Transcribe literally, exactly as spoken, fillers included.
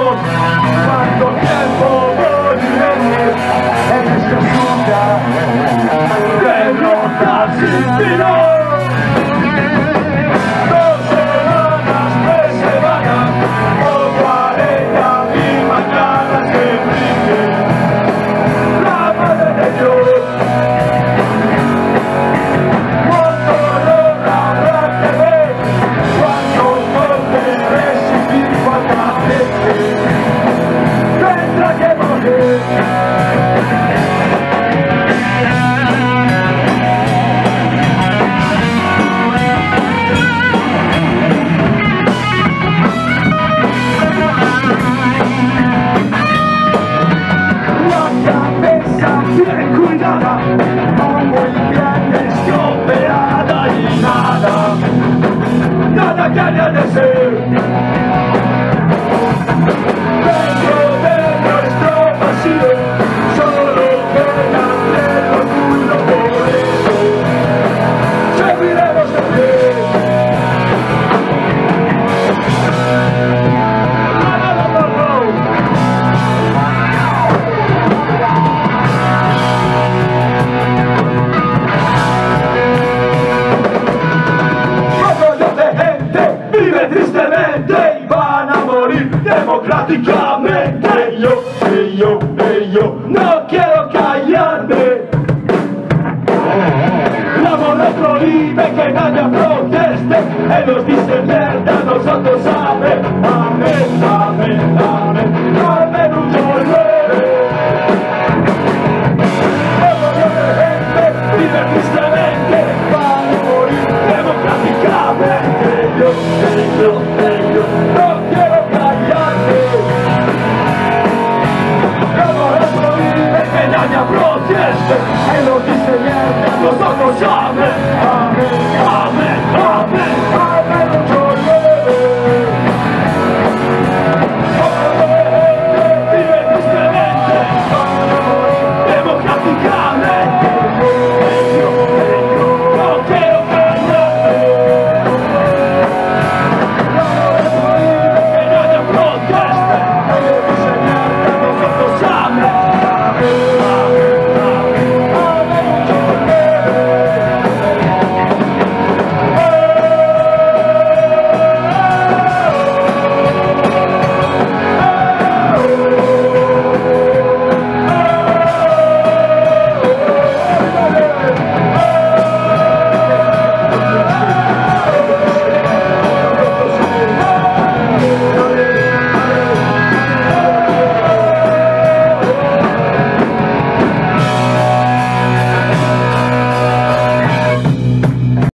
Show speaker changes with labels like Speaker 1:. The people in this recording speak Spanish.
Speaker 1: Dios, cuánto tiempo moriremos en esta ciudad de roca sin final. Dos semanas, tres semanas, o cuarenta mil mañanas que brille la madre de Dios. Cuánto dolor habrá que ver, cuántos golpes recibir, cuánta gente tendrá que morir. Bien cuidada, muy bien estropeada y nada, nada que agradecer. Dentro de nuestro pasillo solo quedan el orgullo, por eso seguiremos de pie. Tristemente y van a morir democráticamente. Yo, yo, yo, no quiero callarme. La moral prohíbe que nadie proteste. Él nos dice mierda, nosotros amén, amén, amén, amén.